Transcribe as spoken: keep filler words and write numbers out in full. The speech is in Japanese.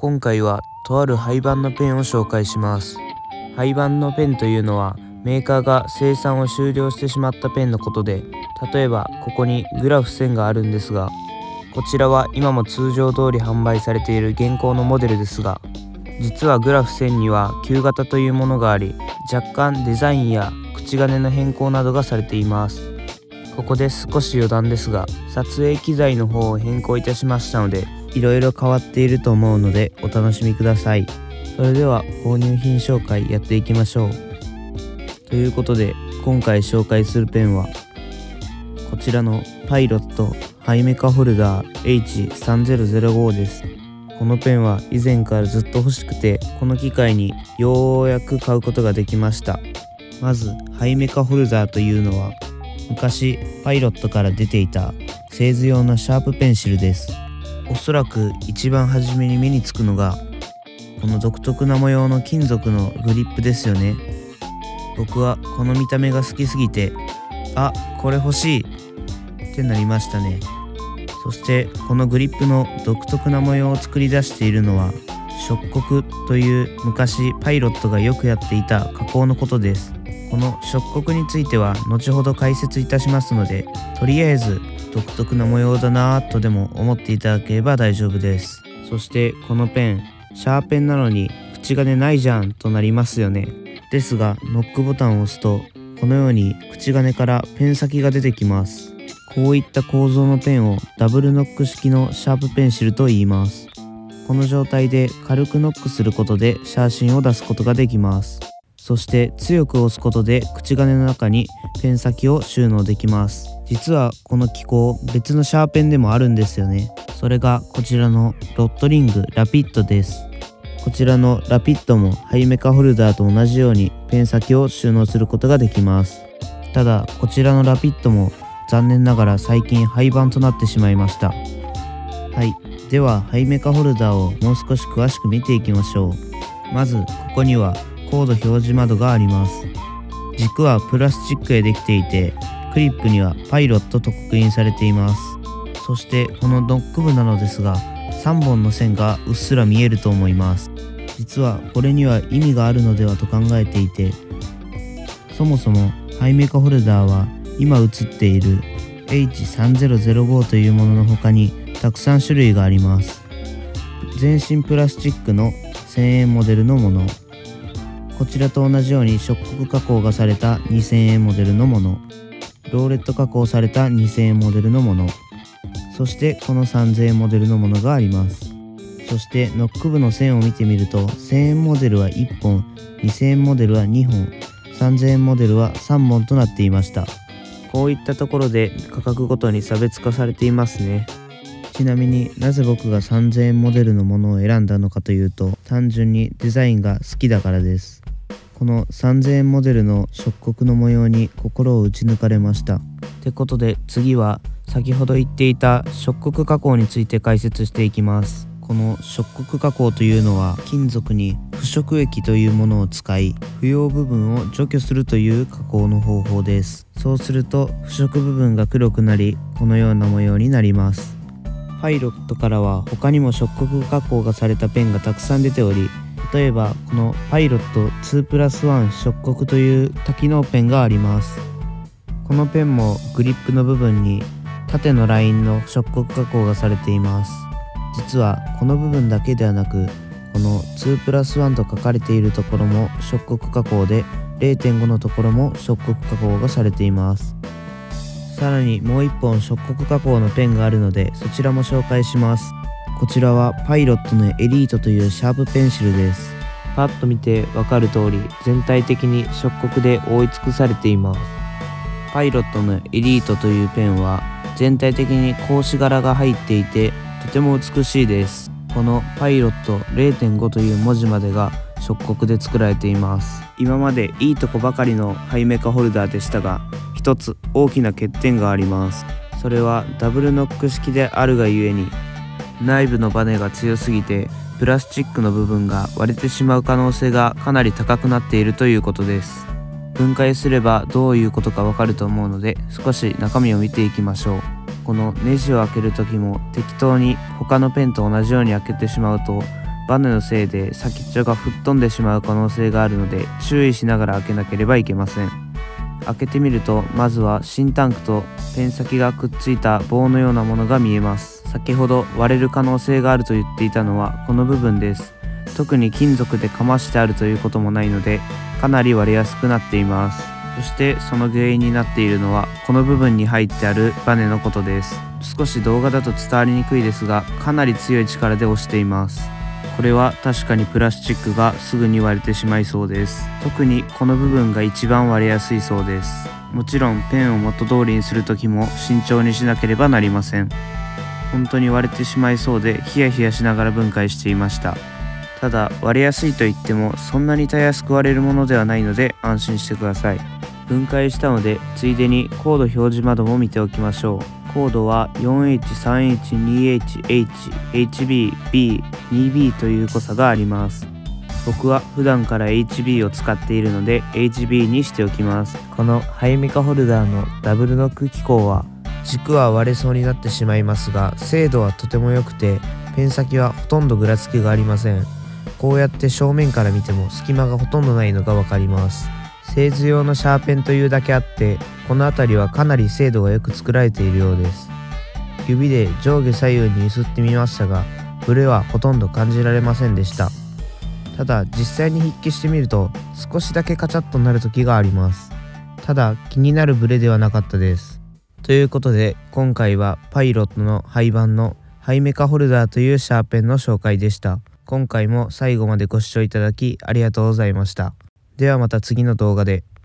今回はとある廃盤のペンを紹介します。廃盤のペンというのはメーカーが生産を終了してしまったペンのことで、例えばここにグラフ線があるんですが、こちらは今も通常通り販売されている現行のモデルですが、実はグラフ線には旧型というものがあり、若干デザインや口金の変更などがされています。ここで少し余談ですが、撮影機材の方を変更いたしましたので、いろいろ変わっていると思うのでお楽しみください。それでは購入品紹介やっていきましょう。ということで今回紹介するペンはこちらのパイロットハイメカホルダー エイチさんぜろぜろご です。このペンは以前からずっと欲しくて、この機会にようやく買うことができました。まずハイメカホルダーというのは昔パイロットから出ていた製図用のシャープペンシルです。おそらく一番初めに目につくのがこの独特な模様の金属のグリップですよね。僕はこの見た目が好きすぎて、あ、これ欲しいってなりましたね。そしてこのグリップの独特な模様を作り出しているのは触刻という昔パイロットがよくやっていた加工のことです。この触刻については後ほど解説いたしますので、とりあえず独特な模様だなぁとでも思っていただければ大丈夫です。そしてこのペン、シャーペンなのに口金ないじゃんとなりますよね。ですがノックボタンを押すとこのように口金からペン先が出てきます。こういった構造のペンをダブルノック式のシャープペンシルと言います。この状態で軽くノックすることでシャーシンを出すことができます。そして強く押すことで口金の中にペン先を収納できます。実はこの機構別のシャーペンでもあるんですよね。それがこちらのロットリングラピッドです。こちらのラピッドもハイメカホルダーと同じようにペン先を収納することができます。ただこちらのラピッドも残念ながら最近廃盤となってしまいました。はい、ではハイメカホルダーをもう少し詳しく見ていきましょう。まずここにはコード表示窓があります。軸はプラスチックでできていて、クリップにはパイロットと刻印されています。そしてこのノック部なのですが、さんぼんの線がうっすら見えると思います。実はこれには意味があるのではと考えていて、そもそもハイメカホルダーは今映っている エイチさんぜろぜろご というものの他にたくさん種類があります。全身プラスチックのせんえんモデルのもの、こちらと同じように触刻加工がされたにせんえんモデルのもの、ローレット加工されたにせんえんモデルのもの、そしてこのさんぜんえんモデルのものがあります。そしてノック部の線を見てみると、せんえんモデルはいっぽん、にせんえんモデルはにほん、さんぜんえんモデルはさんぼんとなっていました。こういったところで価格ごとに差別化されていますね。ちなみになぜ僕がさんぜんえんモデルのものを選んだのかというと、単純にデザインが好きだからです。このさんぜんえんモデルの触刻の模様に心を打ち抜かれました。ってことで次は先ほど言っていた触刻加工について解説していきます。この触刻加工というのは金属に腐食液というものを使い、不要部分を除去するという加工の方法です。そうすると腐食部分が黒くなり、このような模様になります。パイロットからは他にも触刻加工がされたペンがたくさん出ており、例えばこのパイロットにプラスいち触刻という多機能ペンがあります。このペンもグリップの部分に縦のラインの触刻加工がされています。実はこの部分だけではなく、このにプラスいちと書かれているところも触刻加工で、れいてんごのところも触刻加工がされています。さらにもういっぽん触刻加工のペンがあるので、そちらも紹介します。こちらはパイロットのエリートというシャープペンシルです。パッと見てわかる通り、全体的に触刻で覆い尽くされています。パイロットのエリートというペンは全体的に格子柄が入っていて、とても美しいです。このパイロット れいてんご という文字までが触刻で作られています。今までいいとこばかりのハイメカホルダーでしたが、一つ大きな欠点があります。それはダブルノック式であるがゆえに、内部のバネが強すぎてプラスチックの部分が割れてしまう可能性がかなり高くなっているということです。分解すればどういうことかわかると思うので、少し中身を見ていきましょう。このネジを開ける時も適当に他のペンと同じように開けてしまうとバネのせいで先っちょが吹っ飛んでしまう可能性があるので注意しながら開けなければいけません。開けてみると、まずは新タンクとペン先がくっついた棒のようなものが見えます。先ほど割れる可能性があると言っていたのはこの部分です。特に金属でかましてあるということもないので、かなり割れやすくなっています。そしてその原因になっているのはこの部分に入ってあるバネのことです。少し動画だと伝わりにくいですが、かなり強い力で押しています。これは確かにプラスチックがすぐに割れてしまいそうです。特にこの部分が一番割れやすいそうです。もちろんペンを元通りにする時も慎重にしなければなりません。本当に割れてしまいそうでヒヤヒヤしながら分解していました。ただ割れやすいと言ってもそんなにたやすく割れるものではないので安心してください。分解したのでついでにコード表示窓も見ておきましょう。コードは よんエイチさんエイチにエイチエイチエイチビービーにビー という誤差があります。僕は普段から エイチビー を使っているので エイチビー にしておきます。このハイメカホルダーのダブルノック機構は軸は割れそうになってしまいますが、精度はとても良くてペン先はほとんどぐらつきがありません。こうやって正面から見ても隙間がほとんどないのがわかります。製図用のシャーペンというだけあってこの辺りはかなり精度がよく作られているようです。指で上下左右に揺すってみましたがブレはほとんど感じられませんでした。ただ実際に筆記してみると少しだけカチャッとなる時があります。ただ気になるブレではなかったです。ということで今回はパイロットの廃盤のハイメカホルダーというシャーペンの紹介でした。今回も最後までご視聴いただきありがとうございました。ではまた次の動画で。